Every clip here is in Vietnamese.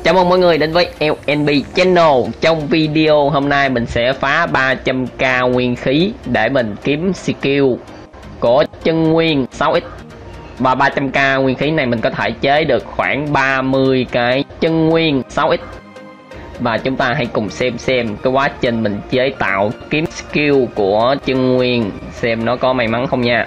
Chào mừng mọi người đến với LNB Channel. Trong video hôm nay mình sẽ phá 300k nguyên khí để mình kiếm skill của chân nguyên 6x. Và 300k nguyên khí này mình có thể chế được khoảng 30 cái chân nguyên 6x. Và chúng ta hãy cùng xem cái quá trình mình chế tạo kiếm skill của chân nguyên, xem nó có may mắn không nha.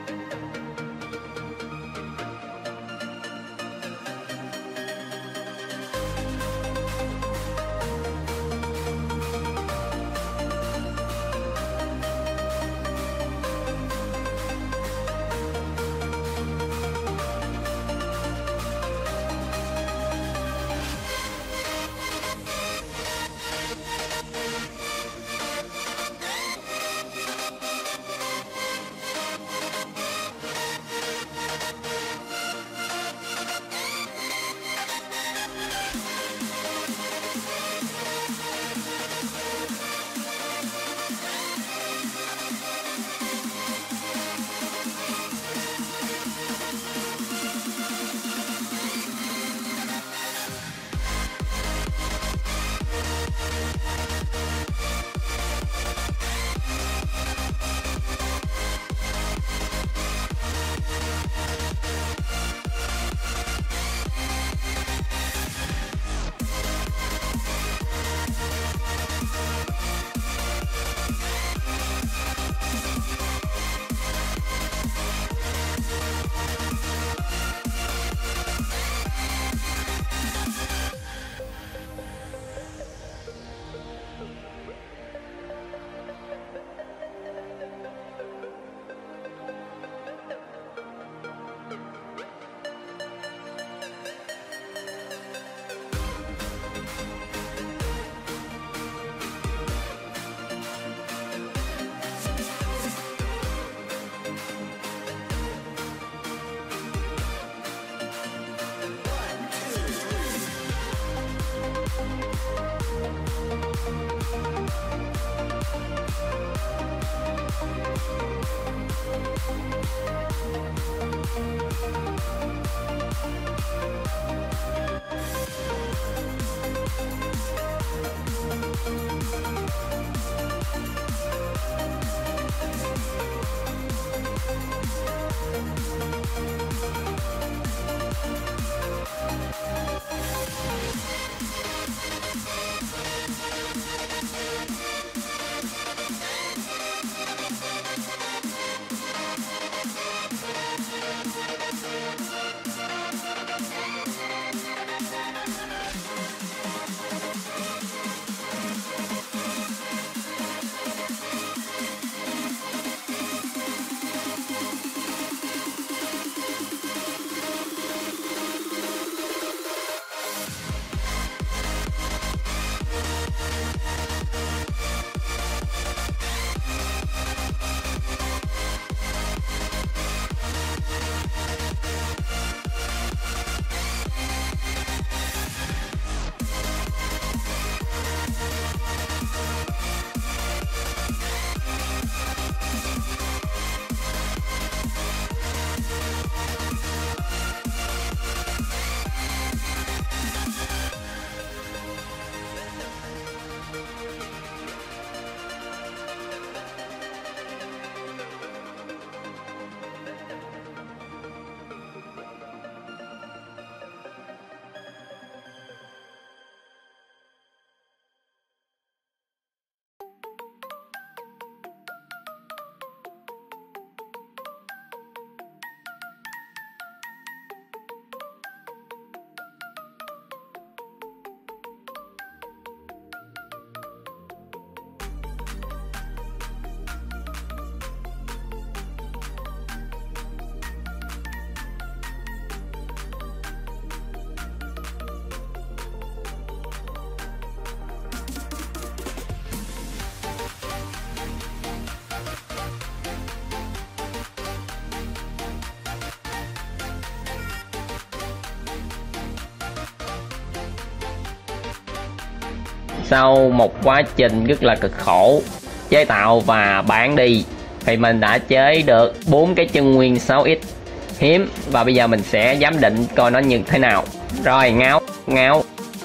Sau một quá trình rất là cực khổ chế tạo và bán đi thì mình đã chế được 4 cái chân nguyên 6x hiếm, và bây giờ mình sẽ giám định coi nó như thế nào. Rồi, ngáo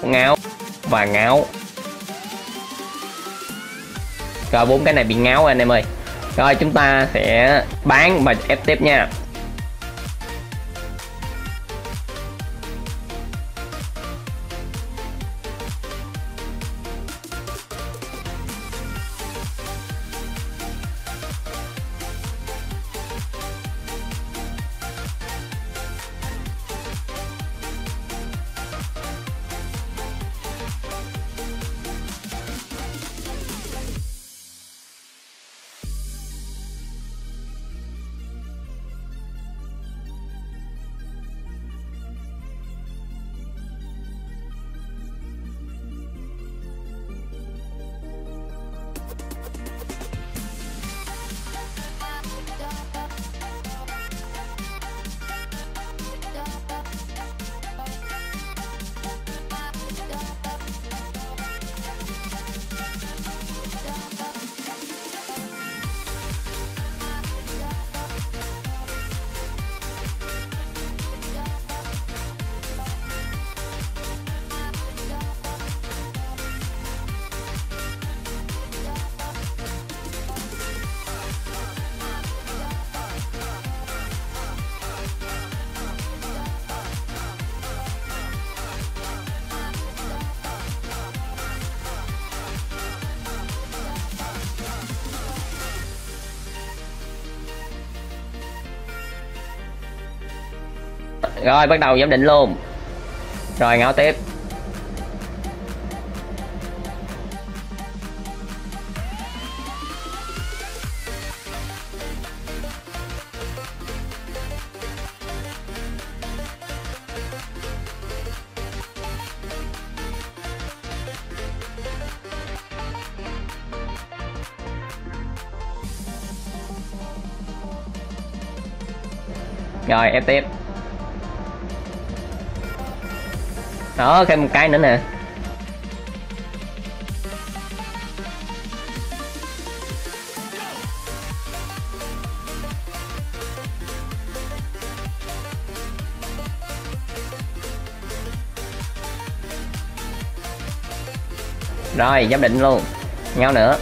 ngáo và ngáo. Rồi 4 cái này bị ngáo anh em ơi. Rồi chúng ta sẽ bán và ép tiếp nha. Rồi bắt đầu giám định luôn. Rồi ngáo tiếp. Rồi ép tiếp. Đó, thêm một cái nữa nè. Rồi giám định luôn. Nhau nữa.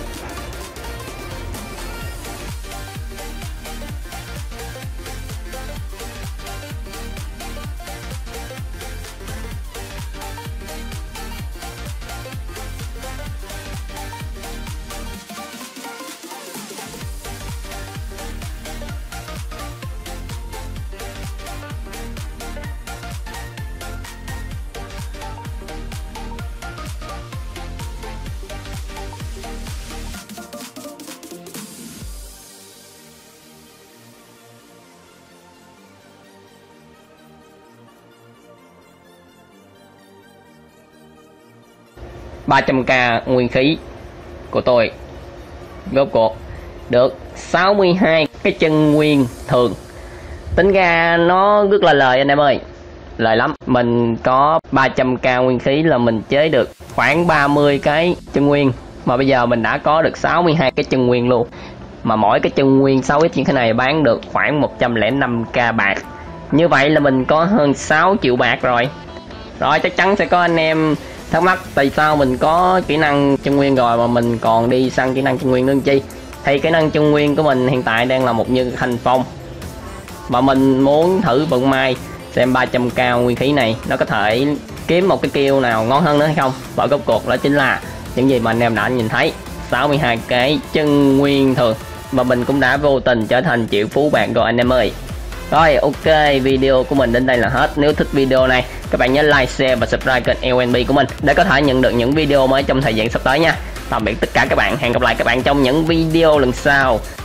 $300k nguyên khí của tôi rốt cuộc được 62 cái chân nguyên thường. Tính ra nó rất là lời anh em ơi, lời lắm. Mình có 300k nguyên khí là mình chế được khoảng 30 cái chân nguyên, mà bây giờ mình đã có được 62 cái chân nguyên luôn. Mà mỗi cái chân nguyên 6x như thế này bán được khoảng 105k bạc. Như vậy là mình có hơn 6 triệu bạc rồi. Rồi chắc chắn sẽ có anh em thắc mắc tại sao mình có kỹ năng chân nguyên rồi mà mình còn đi săn kỹ năng chân nguyên nữa chi. Thì kỹ năng chân nguyên của mình hiện tại đang là một như hành phong, mà mình muốn thử vận may xem 300k nguyên khí này nó có thể kiếm một cái kill nào ngon hơn nữa hay không. Và rốt cuộc đó chính là những gì mà anh em đã nhìn thấy, 62 cái chân nguyên thường, và mình cũng đã vô tình trở thành triệu phú bạc rồi anh em ơi. Rồi ok, video của mình đến đây là hết. Nếu thích video này các bạn nhớ like, share và subscribe kênh LNB của mình để có thể nhận được những video mới trong thời gian sắp tới nha. Tạm biệt tất cả các bạn, hẹn gặp lại các bạn trong những video lần sau.